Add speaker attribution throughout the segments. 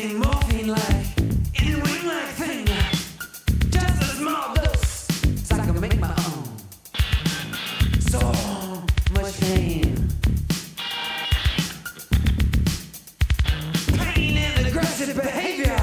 Speaker 1: tasting morphine-like, in a wing-like thing. Just a small dose, so I can make my own. So much pain. Pain and aggressive behavior.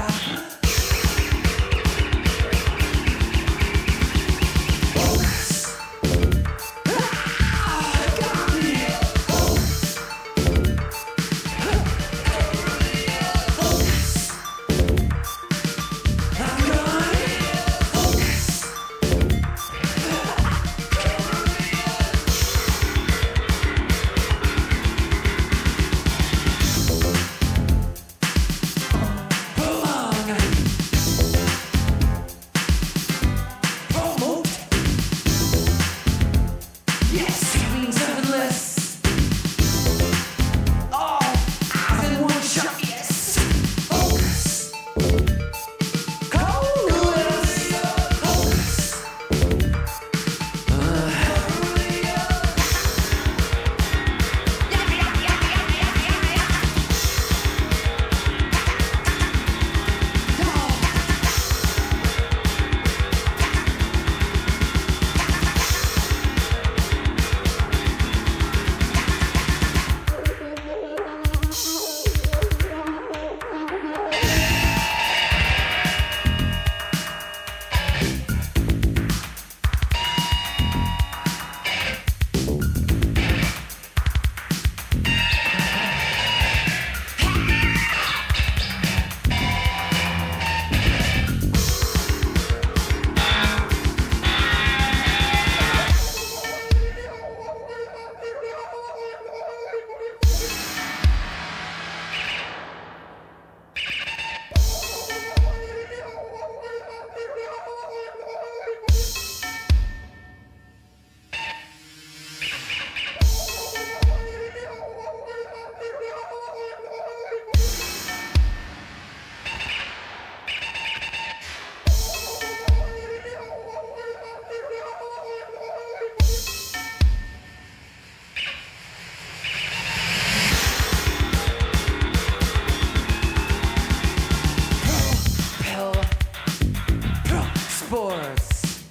Speaker 1: Spores.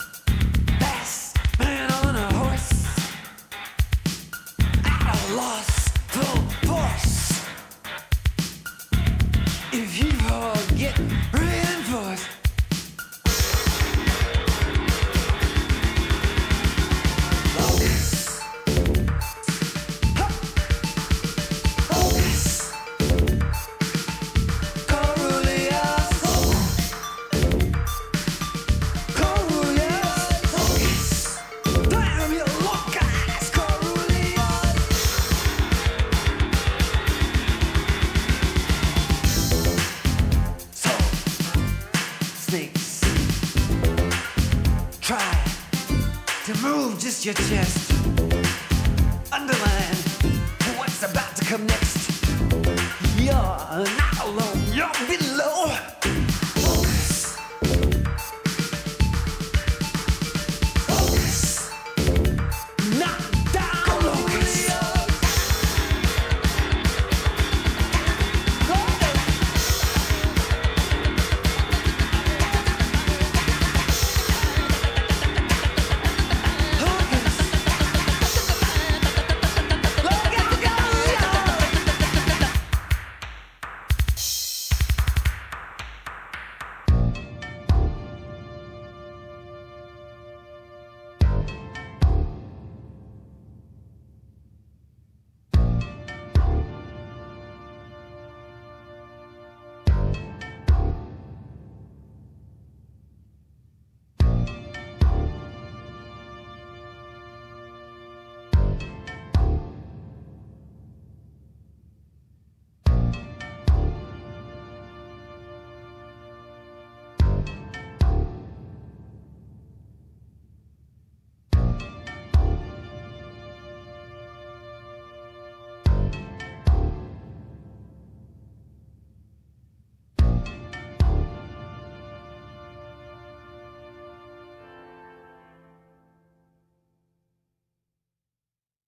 Speaker 1: Fast man on a horse. At a loss, full force. If you forget, reinforce. Focus. Focus. Coruleus. Snakes, try to move just your chest. Underline what's about to come next. You're not alone, you're below. Focus. Focus. Knock down locus.